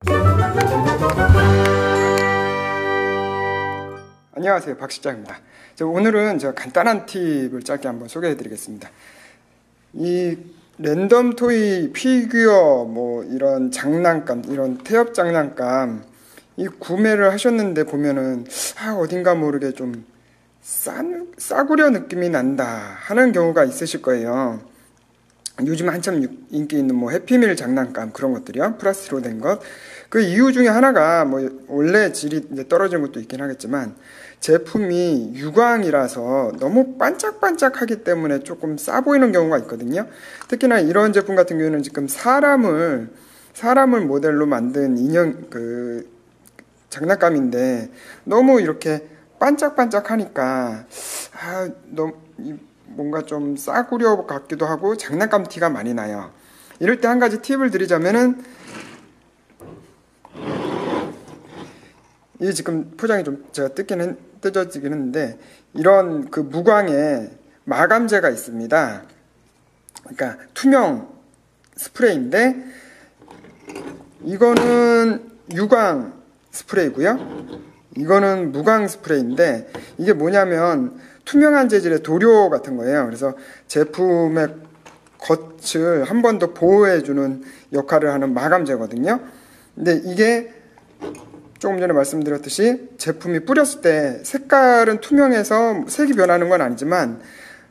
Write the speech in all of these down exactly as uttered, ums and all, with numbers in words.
안녕하세요, 박 실장입니다. 오늘은 제가 간단한 팁을 짧게 한번 소개해 드리겠습니다. 이 랜덤 토이 피규어 뭐 이런 장난감, 이런 태엽 장난감 이 구매를 하셨는데 보면은 아 어딘가 모르게 좀 싸, 싸구려 느낌이 난다 하는 경우가 있으실 거예요. 요즘 한참 인기 있는 뭐 해피밀 장난감 그런 것들이요, 플라스틱으로 된 것. 그 이유 중에 하나가 뭐 원래 질이 이제 떨어지는 것도 있긴 하겠지만 제품이 유광이라서 너무 반짝반짝하기 때문에 조금 싸 보이는 경우가 있거든요. 특히나 이런 제품 같은 경우는 지금 사람을 사람을 모델로 만든 인형 그 장난감인데 너무 이렇게 반짝반짝하니까 아 너무 뭔가 좀 싸구려 같기도 하고 장난감 티가 많이 나요. 이럴 때 한 가지 팁을 드리자면은 이 지금 포장이 좀 제가 뜯기는 뜯어지긴 했는데 이런 그 무광의 마감제가 있습니다. 그러니까 투명 스프레이인데 이거는 유광 스프레이고요. 이거는 무광 스프레이인데 이게 뭐냐면 투명한 재질의 도료 같은 거예요. 그래서 제품의 겉을 한 번 더 보호해주는 역할을 하는 마감제거든요. 근데 이게 조금 전에 말씀드렸듯이 제품이 뿌렸을 때 색깔은 투명해서 색이 변하는 건 아니지만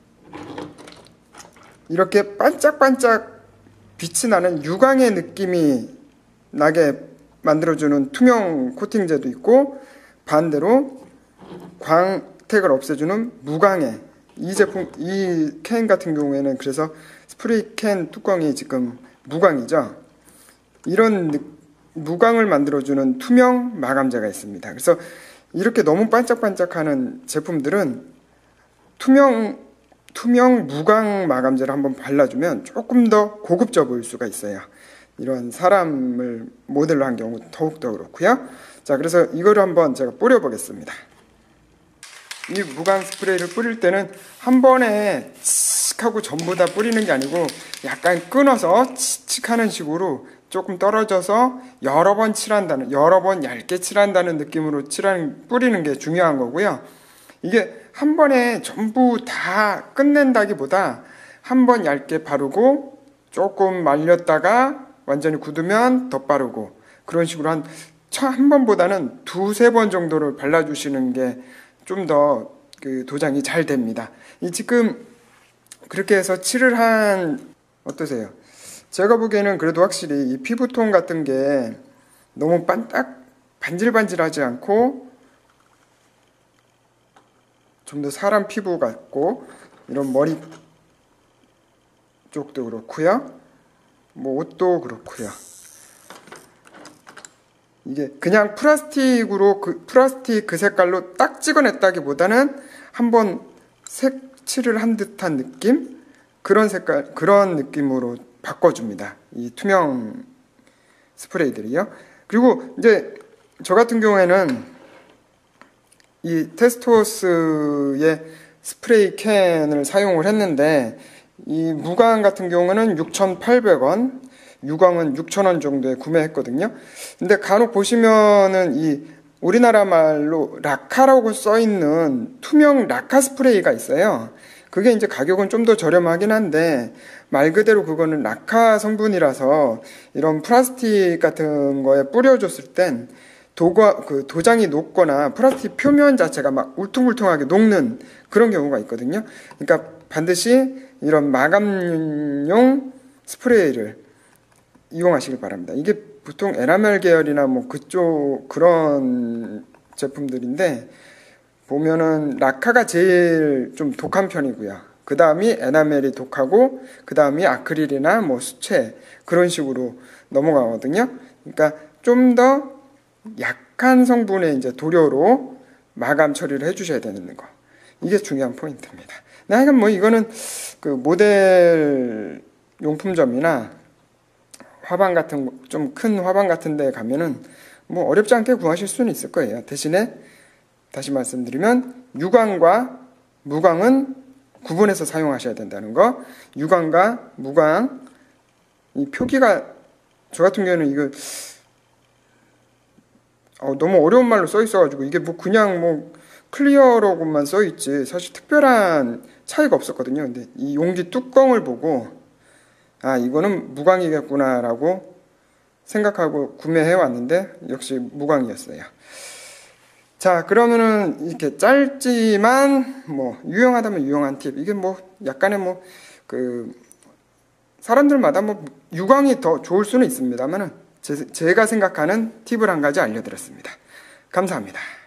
이렇게 반짝반짝 빛이 나는 유광의 느낌이 나게 만들어주는 투명 코팅제도 있고 반대로 광택을 없애주는 무광의 이 제품, 이 캔 같은 경우에는 그래서 스프레이 캔 뚜껑이 지금 무광이죠. 이런 느, 무광을 만들어주는 투명 마감제가 있습니다. 그래서 이렇게 너무 반짝반짝하는 제품들은 투명, 투명 무광 마감제를 한번 발라주면 조금 더 고급져 보일 수가 있어요. 이런 사람을 모델로 한 경우 더욱더 그렇고요. 자, 그래서 이거를 한번 제가 뿌려보겠습니다. 이 무광 스프레이를 뿌릴 때는 한 번에 칙 하고 전부 다 뿌리는 게 아니고 약간 끊어서 칙칙 하는 식으로 조금 떨어져서 여러 번 칠한다는, 여러 번 얇게 칠한다는 느낌으로 칠하는, 뿌리는 게 중요한 거고요. 이게 한 번에 전부 다 끝낸다기보다 한 번 얇게 바르고 조금 말렸다가 완전히 굳으면 더 바르고 그런 식으로 한, 한 번보다는 두세 번 정도를 발라주시는 게 좀 더 그 도장이 잘 됩니다. 이 지금 그렇게 해서 칠을 한, 어떠세요? 제가 보기에는 그래도 확실히 이 피부톤 같은 게 너무 반딱 반질반질하지 않고 좀 더 사람 피부 같고 이런 머리 쪽도 그렇고요. 뭐 옷도 그렇고요. 이게 그냥 플라스틱으로 그 플라스틱 그 색깔로 딱 찍어냈다기보다는 한번 색칠을 한 듯한 느낌? 그런 색깔, 그런 느낌으로 바꿔줍니다. 이 투명 스프레이들이요. 그리고 이제 저 같은 경우에는 이 테스토스의 스프레이 캔을 사용을 했는데 이 무광 같은 경우는 육천팔백 원, 유광은 육천 원 정도에 구매했거든요. 근데 간혹 보시면은 이 우리나라 말로 라카라고 써있는 투명 라카 스프레이가 있어요. 그게 이제 가격은 좀 더 저렴하긴 한데 말 그대로 그거는 라카 성분이라서 이런 플라스틱 같은 거에 뿌려줬을 땐 도가, 그 도장이 녹거나 플라스틱 표면 자체가 막 울퉁불퉁하게 녹는 그런 경우가 있거든요. 그러니까 반드시 이런 마감용 스프레이를 이용하시길 바랍니다. 이게 보통 에나멜 계열이나 뭐 그쪽 그런 제품들인데 보면은 라카가 제일 좀 독한 편이고요. 그 다음이 에나멜이 독하고 그 다음이 아크릴이나 뭐 수채 그런 식으로 넘어가거든요. 그러니까 좀 더 약한 성분의 이제 도료로 마감 처리를 해주셔야 되는 거. 이게 중요한 포인트입니다. 하여간 뭐 이거는 그 모델 용품점이나 화방 같은 좀 큰 화방 같은 데 가면은 뭐 어렵지 않게 구하실 수는 있을 거예요. 대신에 다시 말씀드리면 유광과 무광은 구분해서 사용하셔야 된다는 거. 유광과 무광 이 표기가 저 같은 경우는 이거 어, 너무 어려운 말로 써 있어가지고 이게 뭐 그냥 뭐 클리어로만 써 있지 사실 특별한 차이가 없었거든요. 근데 이 용기 뚜껑을 보고 아 이거는 무광이겠구나라고 생각하고 구매해 왔는데 역시 무광이었어요. 자, 그러면은 이렇게 짧지만 뭐 유용하다면 유용한 팁. 이게 뭐 약간의 뭐 그 사람들마다 뭐 유광이 더 좋을 수는 있습니다만은 제, 제가 생각하는 팁을 한 가지 알려드렸습니다. 감사합니다.